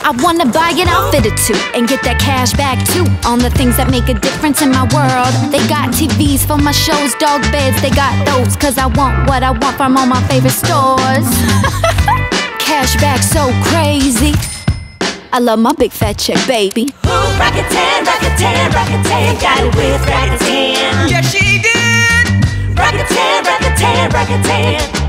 I wanna buy an outfit or two and get that cash back too on the things that make a difference in my world. They got TVs for my shows, dog beds, they got those, cause I want what I want from all my favorite stores. Cash back so crazy, I love my big fat check, baby. Ooh, Rakuten, Rakuten, Rakuten, got it with Rakuten. Yeah, she did. Rakuten, Rakuten, Rakuten.